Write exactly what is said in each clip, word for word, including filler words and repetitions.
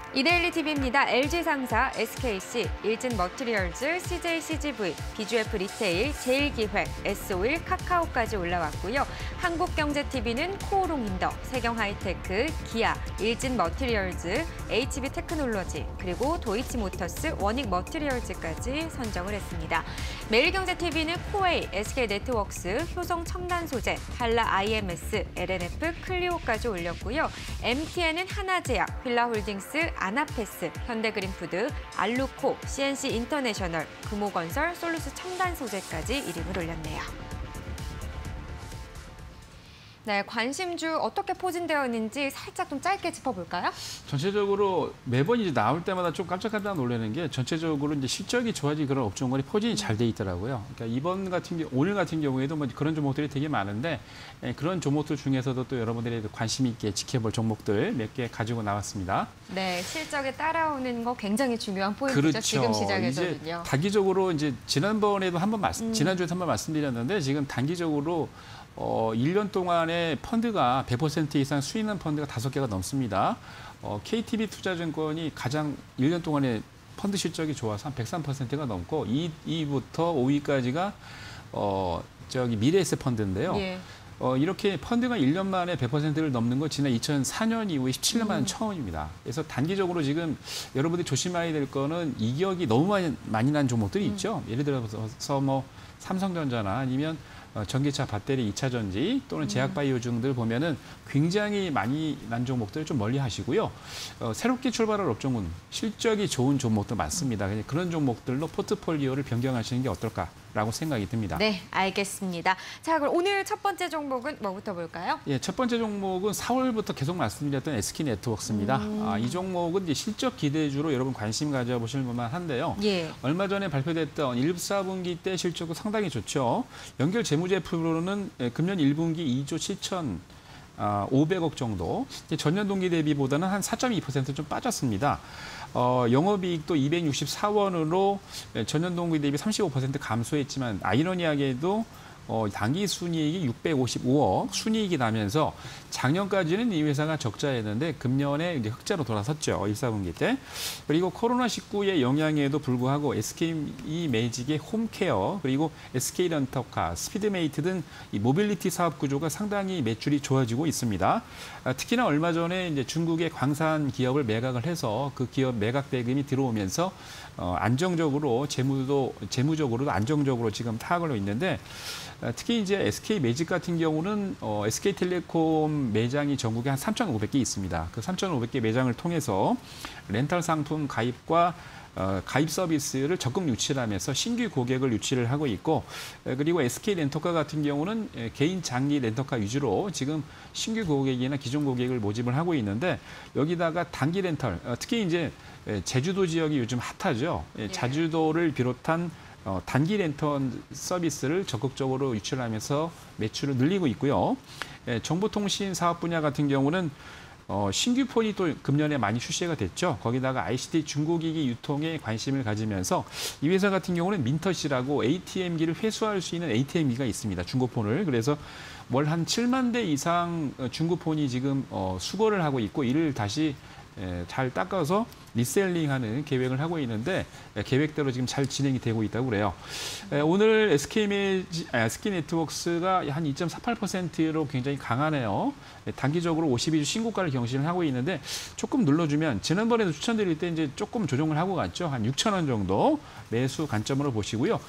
이데일리 티비입니다. 엘지 상사, 에스케이씨, 일진머티리얼즈, 씨제이씨지브이, 비주에프 리테일, 제일기획, 에스오일, 카카오까지 올라왔고요. 한국경제티비는 코오롱인더, 세경하이테크, 기아, 일진머티리얼즈, 에이치비테크놀로지, 그리고 도이치모터스, 워닉머티리얼즈까지 선정을 했습니다. 매일경제티비는 코웨이, 에스케이네트워크스, 효성첨단소재, 한라아이엠에스, 엘엔에프, 클리오까지 올렸고요. 엠티엔은 하나제약, 휠라홀딩스, 아나페스, 현대그린푸드, 알루코, 씨엔씨 인터내셔널, 금호건설, 솔루스 첨단소재까지 이름을 올렸네요. 네, 관심주 어떻게 포진되어 있는지 살짝 좀 짧게 짚어볼까요? 전체적으로 매번 이제 나올 때마다 좀 깜짝깜짝 놀라는 게 전체적으로 이제 실적이 좋아진 그런 업종군이 포진이 잘 돼 있더라고요. 그러니까 이번 같은 경우, 오늘 같은 경우에도 뭐 그런 종목들이 되게 많은데 그런 종목들 중에서도 또 여러분들이 관심 있게 지켜볼 종목들 몇 개 가지고 나왔습니다. 네, 실적에 따라오는 거 굉장히 중요한 포인트죠. 그렇죠. 지금 시장에서는요. 이제 단기적으로 이제 지난번에도 한번 말씀, 음. 지난주에도 한번 말씀드렸는데 지금 단기적으로 어, 일 년 동안에 펀드가 백 퍼센트 이상 수익난 펀드가 다섯 개가 넘습니다. 어, 케이티비 투자증권이 가장 일 년 동안에 펀드 실적이 좋아서 한 백삼 퍼센트가 넘고 이 위부터 오 위까지가 어, 저기 미래에셋 펀드인데요. 예. 어, 이렇게 펀드가 일 년 만에 백 퍼센트를 넘는 건 지난 이천사 년 이후에 십칠 년 만에 음. 처음입니다. 그래서 단기적으로 지금 여러분들이 조심해야 될 거는 이격이 너무 많이, 많이 난 종목들이 음. 있죠. 예를 들어서 뭐 삼성전자나 아니면 전기차 배터리 이 차 전지 또는 제약바이오 등들 보면은 굉장히 많이 난 종목들 좀 멀리 하시고요. 어, 새롭게 출발할 업종은 실적이 좋은 종목도 많습니다. 그런 종목들로 포트폴리오를 변경하시는 게 어떨까라고 생각이 듭니다. 네, 알겠습니다. 자, 그럼 오늘 첫 번째 종목은 뭐부터 볼까요? 예, 첫 번째 종목은 사월부터 계속 말씀드렸던 에스케이네트워크스입니다. 음. 아, 이 종목은 이제 실적 기대주로 여러분 관심 가져보실 만한 한데요. 예. 얼마 전에 발표됐던 일, 사 분기 때 실적도 상당히 좋죠. 연결 재무제표로는 금년 일 분기 이조 칠천오백억 정도, 전년 동기 대비보다는 한 사 점 이 퍼센트 좀 빠졌습니다. 어, 영업이익도 이백육십사 원으로 전년 동기 대비 삼십오 퍼센트 감소했지만 아이러니하게도 어, 당기순이익이 육백오십오억 순이익이 나면서 작년까지는 이 회사가 적자였는데 금년에 이제 흑자로 돌아섰죠. 일, 사 분기 때. 그리고 코로나 십구의 영향에도 불구하고 에스케이 매직의 홈케어 그리고 에스케이 렌터카, 스피드메이트 등 이 모빌리티 사업 구조가 상당히 매출이 좋아지고 있습니다. 아, 특히나 얼마 전에 이제 중국의 광산 기업을 매각을 해서 그 기업 매각 대금이 들어오면서 어, 안정적으로 재무도 재무적으로도 안정적으로 지금 타악을 하고 있는데 특히 이제 에스케이 매직 같은 경우는 어, 에스케이텔레콤 매장이 전국에 한 삼천오백 개 있습니다. 그 삼천오백 개 매장을 통해서 렌탈 상품 가입과 어, 가입 서비스를 적극 유치를 하면서 신규 고객을 유치를 하고 있고 그리고 에스케이 렌터카 같은 경우는 개인 장기 렌터카 위주로 지금 신규 고객이나 기존 고객을 모집을 하고 있는데 여기다가 단기 렌털, 특히 이제 제주도 지역이 요즘 핫하죠. 예. 제주도를 비롯한 어, 단기 렌터 서비스를 적극적으로 유출하면서 매출을 늘리고 있고요. 예, 정보통신 사업 분야 같은 경우는 어, 신규 폰이 또 금년에 많이 출시가 됐죠. 거기다가 아이씨티 중고기기 유통에 관심을 가지면서 이 회사 같은 경우는 민터시라고 에이티엠기를 회수할 수 있는 에이티엠기가 있습니다. 중고폰을. 그래서 월 한 칠만 대 이상 중고폰이 지금 어, 수거를 하고 있고 이를 다시 예, 잘 닦아서 리셀링하는 계획을 하고 있는데 예, 계획대로 지금 잘 진행이 되고 있다고 그래요. 예, 오늘 에스케이매직, 아, 에스케이네트워크스가 한 이 점 사팔 퍼센트로 굉장히 강하네요. 예, 단기적으로 오십이 주 신고가를 경신을 하고 있는데 조금 눌러주면 지난번에도 추천드릴 때 이제 조금 조정을 하고 갔죠. 한 육천 원 정도 매수 관점으로 보시고요.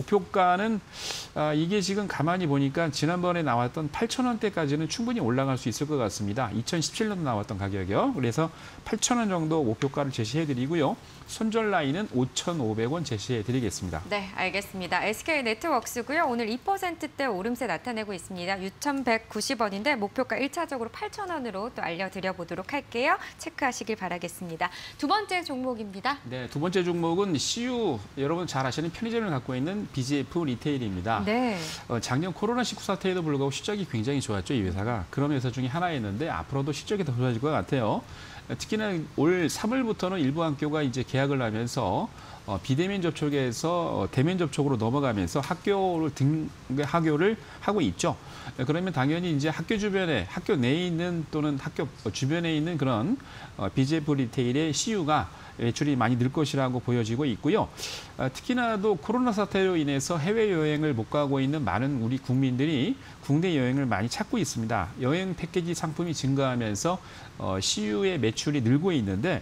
목표가는 아, 이게 지금 가만히 보니까 지난번에 나왔던 팔천 원대까지는 충분히 올라갈 수 있을 것 같습니다. 이천십칠 년도 나왔던 가격이요. 그래서 팔천 원 정도 목표가를 제시해드리고요. 손절 라인은 오천오백 원 제시해드리겠습니다. 네, 알겠습니다. 에스케이네트워크스고요. 오늘 이 퍼센트대 오름세 나타내고 있습니다. 육천백구십 원인데 목표가 일 차적으로 팔천 원으로 또 알려드려보도록 할게요. 체크하시길 바라겠습니다. 두 번째 종목입니다. 네, 두 번째 종목은 씨유, 여러분 잘 아시는 편의점을 갖고 있는 비지에프 리테일입니다. 네. 어, 작년 코로나 십구 사태에도 불구하고 실적이 굉장히 좋았죠, 이 회사가. 그런 회사 중에 하나였는데 앞으로도 실적이 더 좋아질 것 같아요. 특히나 올 삼월부터는 일부 학교가 이제 개학을 하면서 어, 비대면 접촉에서 어, 대면 접촉으로 넘어가면서 학교를 등 학교를 하고 있죠. 그러면 당연히 이제 학교 주변에 학교 내에 있는 또는 학교 주변에 있는 그런 어, 비제프 리테일의 씨유가 매출이 많이 늘 것이라고 보여지고 있고요. 어, 특히나도 코로나 사태로 인해서 해외 여행을 못 가고 있는 많은 우리 국민들이 국내 여행을 많이 찾고 있습니다. 여행 패키지 상품이 증가하면서 어, 씨유의 매출이 늘고 있는데.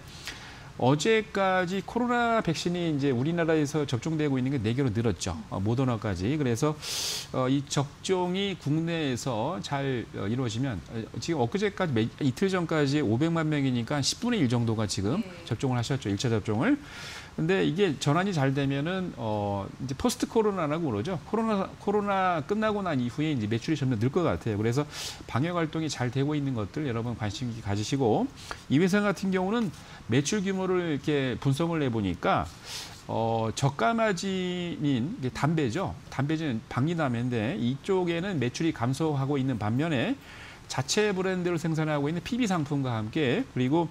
어제까지 코로나 백신이 이제 우리나라에서 접종되고 있는 게 네 개로 늘었죠. 어, 모더나까지. 그래서 어, 이 접종이 국내에서 잘 어, 이루어지면 어, 지금 엊그제까지 매, 이틀 전까지 오백만 명이니까 십분의 일 정도가 지금 네. 접종을 하셨죠. 일 차 접종을. 근데 이게 전환이 잘 되면은 어 이제 포스트 코로나라고 그러죠. 코로나 코로나 끝나고 난 이후에 이제 매출이 점점 늘 것 같아요. 그래서 방역 활동이 잘 되고 있는 것들 여러분 관심 있게 가지시고 이 회사 같은 경우는 매출 규모를 이렇게 분석을 해 보니까 어 저가 마진인 담배죠. 담배는 방리담배인데 이쪽에는 매출이 감소하고 있는 반면에 자체 브랜드를 생산하고 있는 피비 상품과 함께 그리고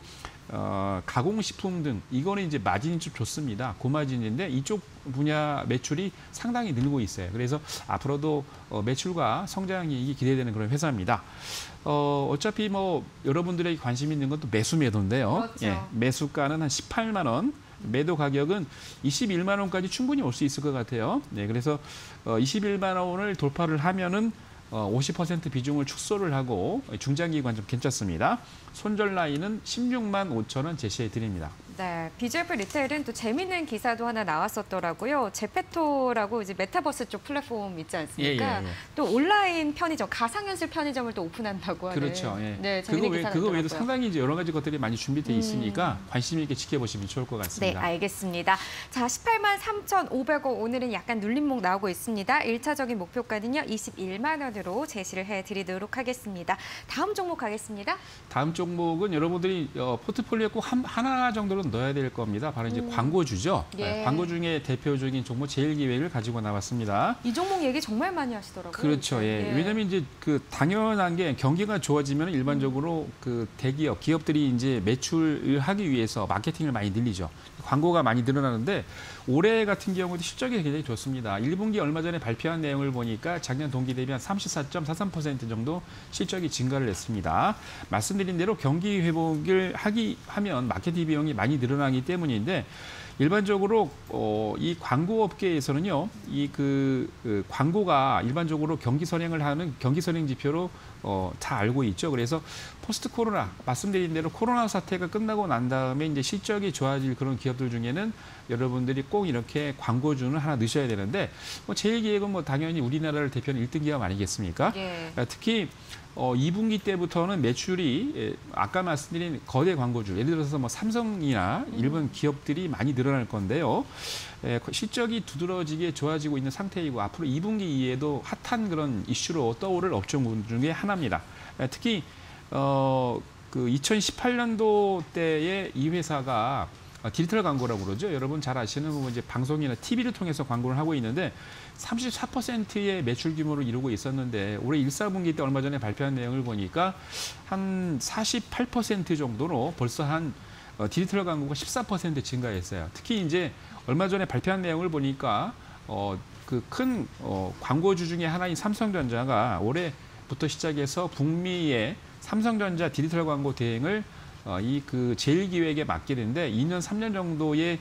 어, 가공식품 등 이거는 이제 마진이 좀 좋습니다. 고마진인데 이쪽 분야 매출이 상당히 늘고 있어요. 그래서 앞으로도 어, 매출과 성장이 기대되는 그런 회사입니다. 어, 어차피 뭐 여러분들에게 관심 있는 것도 매수 매도인데요. 그렇죠. 예, 매수가는 한 십팔만 원. 매도 가격은 이십일만 원까지 충분히 올 수 있을 것 같아요. 네, 그래서 어, 이십일만 원을 돌파를 하면은 어, 오십 퍼센트 비중을 축소를 하고 중장기 관점 괜찮습니다. 손절 라인은 십육만 오천 원 제시해 드립니다. 네, 비제프 리테일은 또 재미있는 기사도 하나 나왔었더라고요. 제페토라고 이제 메타버스 쪽 플랫폼 있지 않습니까? 예, 예, 예. 또 온라인 편의점, 가상현실 편의점을 또 오픈한다고 하는. 그렇죠. 예. 네, 재미있는 그거, 기사가 그거 외에도 있더라고요. 상당히 이제 여러 가지 것들이 많이 준비되어 있으니까 음. 관심 있게 지켜보시면 좋을 것 같습니다. 네, 알겠습니다. 자, 십팔만 삼천오백 원 오늘은 약간 눌림목 나오고 있습니다. 일 차적인 목표가는요, 이십일만 원으로 제시를 해드리도록 하겠습니다. 다음 종목 가겠습니다. 다음 종목은 여러분들이 어, 포트폴리오에 꼭 한, 하나 정도는 넣어야 될 겁니다. 바로 이제 음. 광고주죠. 예. 네, 광고 중에 대표적인 종목 제일기획을 가지고 나왔습니다. 이 종목 얘기 정말 많이 하시더라고요. 그렇죠. 예. 예. 왜냐하면 이제 그 당연한 게 경기가 좋아지면 일반적으로 음. 그 대기업, 기업들이 이제 매출을 하기 위해서 마케팅을 많이 늘리죠. 광고가 많이 늘어나는데 올해 같은 경우도 실적이 굉장히 좋습니다. 일 분기 얼마 전에 발표한 내용을 보니까 작년 동기 대비 한 삼십사 점 사삼 퍼센트 정도 실적이 증가를 했습니다. 말씀드린 대로 경기 회복을 하기 하면 마케팅 비용이 많이 늘어나기 때문인데 일반적으로 어, 이 광고업계에서는요, 이 그 그 광고가 일반적으로 경기 선행을 하는 경기 선행 지표로 어, 다 알고 있죠. 그래서 포스트 코로나 말씀드린 대로 코로나 사태가 끝나고 난 다음에 이제 실적이 좋아질 그런 기업들 중에는 여러분들이 꼭 이렇게 광고주는 하나 넣으셔야 되는데 뭐 제일기획은 뭐 당연히 우리나라를 대표하는 일 등 기업 아니겠습니까? 예. 특히 어, 이 분기 때부터는 매출이 예, 아까 말씀드린 거대 광고주, 예를 들어서 뭐 삼성이나 일본 기업들이 많이 늘어날 건데요. 예, 실적이 두드러지게 좋아지고 있는 상태이고 앞으로 이 분기 이에도 핫한 그런 이슈로 떠오를 업종 중에 하나입니다. 예, 특히 어, 그 이천십팔 년도 때에 이 회사가 디지털 광고라고 그러죠. 여러분 잘 아시는 부분 이제 방송이나 티비를 통해서 광고를 하고 있는데 삼십사 퍼센트의 매출 규모를 이루고 있었는데 올해 일, 사 분기 때 얼마 전에 발표한 내용을 보니까 한 사십팔 퍼센트 정도로 벌써 한 어, 디지털 광고가 십사 퍼센트 증가했어요. 특히 이제 얼마 전에 발표한 내용을 보니까 어, 그 큰 어, 광고주 중에 하나인 삼성전자가 올해부터 시작해서 북미의 삼성전자 디지털 광고 대행을 어, 이 그 제일기획에 맡기는데 이 년, 삼 년 정도의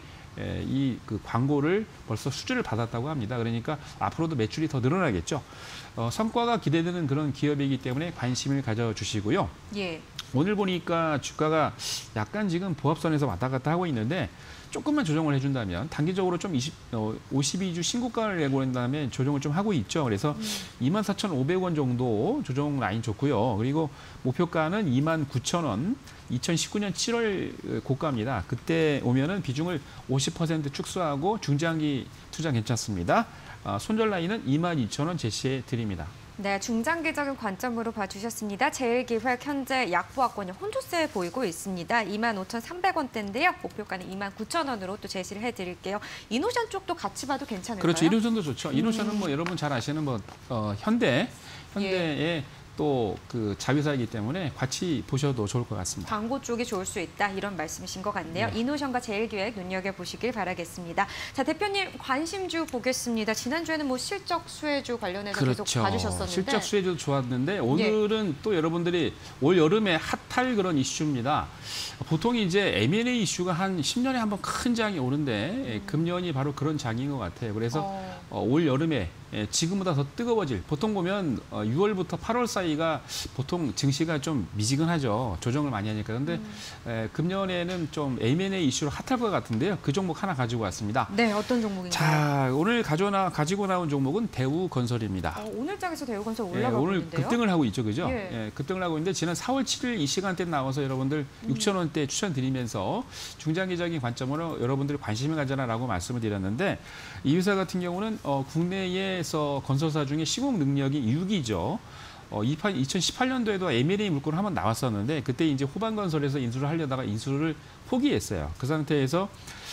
이 그 광고를 벌써 수주를 받았다고 합니다. 그러니까 앞으로도 매출이 더 늘어나겠죠. 어, 성과가 기대되는 그런 기업이기 때문에 관심을 가져주시고요. 예. 오늘 보니까 주가가 약간 지금 보합선에서 왔다 갔다 하고 있는데 조금만 조정을 해준다면 단기적으로 좀 이십, 어, 오십이 주 신고가를 내고 다음에 조정을 좀 하고 있죠. 그래서 음. 이만 사천오백 원 정도 조정 라인 좋고요. 그리고 목표가는 이만 구천 원, 이천십구 년 칠월 고가입니다. 그때 오면은 비중을 오십 퍼센트 축소하고 중장기 투자 괜찮습니다. 어, 손절 라인은 이만 이천 원 제시해 드립니다. 네, 중장기적인 관점으로 봐주셨습니다. 제일기획 현재 약보합권이 혼조세 보이고 있습니다. 이만 오천삼백 원대인데요. 목표가는 이만 구천 원으로 또 제시를 해드릴게요. 이노션 쪽도 같이 봐도 괜찮을까요? 그렇죠. 이노션도 좋죠. 이노션은 음. 뭐 여러분 잘 아시는 뭐 어, 현대, 현대의 예. 또 그 자회사이기 때문에 같이 보셔도 좋을 것 같습니다. 광고 쪽이 좋을 수 있다 이런 말씀이신 것 같네요. 네. 이노션과 제일기획 눈여겨보시길 바라겠습니다. 자, 대표님 관심주 보겠습니다. 지난주에는 뭐 실적 수혜주 관련해서 그렇죠. 계속 봐주셨었는데. 실적 수혜주도 좋았는데 오늘은 네. 또 여러분들이 올 여름에 핫할 그런 이슈입니다. 보통 이제 엠 앤 에이 이슈가 한 십 년에 한 번 큰 장이 오는데 음. 금년이 바로 그런 장인 것 같아요. 그래서 어. 어, 올 여름에 지금보다 더 뜨거워질, 보통 보면 유월부터 팔월 사이가 보통 증시가 좀 미지근하죠. 조정을 많이 하니까. 그런데 음. 에, 금년에는 좀 엠 앤 에이 이슈로 핫할 것 같은데요. 그 종목 하나 가지고 왔습니다. 네, 어떤 종목인가요? 자, 오늘 가져나, 가지고 나온 종목은 대우건설입니다. 어, 오늘 장에서 대우건설 올라가고 예, 오늘 있는데요. 급등을 하고 있죠. 그죠? 예. 예, 급등을 하고 있는데 지난 사월 칠일 이 시간대 나와서 여러분들 음. 육천 원대 추천드리면서 중장기적인 관점으로 여러분들이 관심을 가져라라고 말씀을 드렸는데 이 회사 같은 경우는 어, 국내에서 건설사 중에 시공 능력이 육 위죠. 어, 이천십팔 년도에도 엠 앤 에이 물건을 한번 나왔었는데 그때 이제 호반건설에서 인수를 하려다가 인수를 포기했어요. 그 상태에서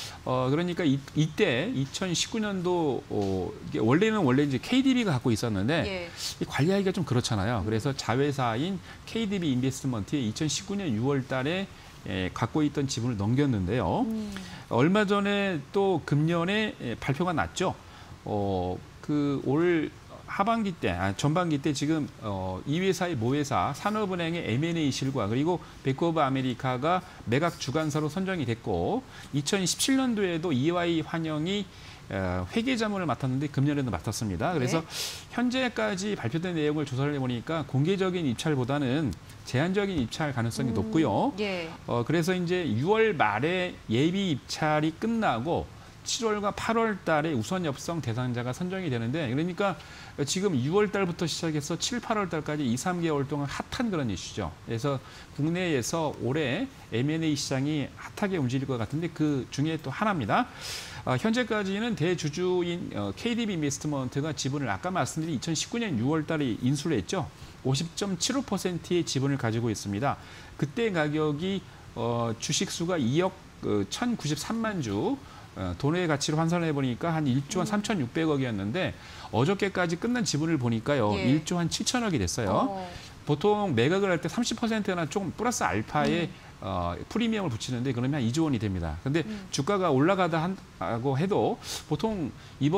어, 그러니까 이, 이때 이천십구 년도 어, 이게 원래는 원래 이제 케이 디 비가 갖고 있었는데 예. 이 관리하기가 좀 그렇잖아요. 그래서 자회사인 케이 디 비 인베스트먼트에 이천십구 년 유월 달에 예, 갖고 있던 지분을 넘겼는데요. 음. 얼마 전에 또 금년에 예, 발표가 났죠. 어, 그 올 하반기 때, 아, 전반기 때 지금 어, 이 회사의 모회사 산업은행의 엠 앤 에이 실과 그리고 뱅크 오브 아메리카가 매각 주관사로 선정이 됐고 이천십칠 년도에도 이 와이 환영이 어, 회계자문을 맡았는데 금년에도 맡았습니다. 그래서 네. 현재까지 발표된 내용을 조사를 해보니까 공개적인 입찰보다는 제한적인 입찰 가능성이 음, 높고요. 예. 어, 그래서 이제 유월 말에 예비 입찰이 끝나고 칠월과 팔월 달에 우선 협상 대상자가 선정이 되는데 그러니까 지금 유월 달부터 시작해서 칠, 팔월 달까지 이, 삼 개월 동안 핫한 그런 이슈죠. 그래서 국내에서 올해 엠 앤 에이 시장이 핫하게 움직일 것 같은데 그 중에 또 하나입니다. 어, 현재까지는 대주주인 어, 케이 디 비 인베스트먼트가 지분을 아까 말씀드린 이천십구 년 유월 달에 인수를 했죠. 오십 점 칠오 퍼센트의 지분을 가지고 있습니다. 그때 가격이 어, 주식 수가 이억 그, 천구십삼만 주. 어, 돈의 가치로 환산해 보니까 한 일조 한 삼천육백억이었는데 어저께까지 끝난 지분을 보니까요. 예. 일조 한 칠천억이 됐어요. 어. 보통 매각을 할 때 삼십 퍼센트나 조금 플러스 알파의 음. 어, 프리미엄을 붙이는데 그러면 한 이조 원이 됩니다. 근데 음. 주가가 올라가다 하고 해도 보통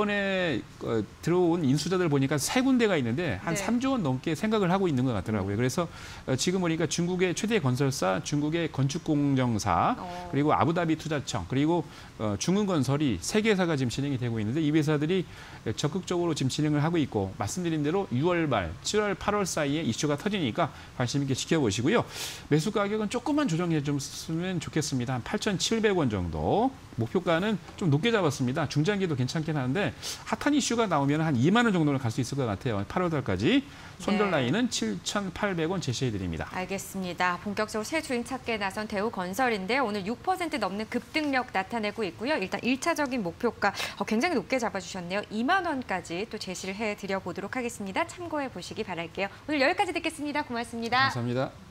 이번에 어, 들어온 인수자들 보니까 세 군데가 있는데 한 네. 삼조 원 넘게 생각을 하고 있는 것 같더라고요. 그래서 어, 지금 보니까 중국의 최대 건설사, 중국의 건축공정사, 어. 그리고 아부다비 투자청, 그리고 어, 중흥건설이 세 개 회사가 지금 진행이 되고 있는데 이 회사들이 적극적으로 지금 진행을 하고 있고 말씀드린 대로 유월 말, 칠월, 팔월 사이에 이슈가 터지니까 관심 있게 지켜보시고요. 매수 가격은 조금만 조정해 줬으면 좋겠습니다. 한 팔천칠백 원 정도. 목표가는 좀 높게 잡았습니다. 중장기도 괜찮긴 하는데 핫한 이슈가 나오면 한 이만 원 정도는 갈 수 있을 것 같아요. 팔월 달까지. 손절 네. 라인은 칠천팔백 원 제시해드립니다. 알겠습니다. 본격적으로 새 주인 찾기에 나선 대우건설인데 오늘 육 퍼센트 넘는 급등력 나타내고 있고요. 일단 일차적인 목표가 굉장히 높게 잡아주셨네요. 이만 원까지 또 제시를 해드려보도록 하겠습니다. 참고해 보시기 바랄게요. 오늘 여기까지 듣겠습니다. 고맙습니다. 감사합니다.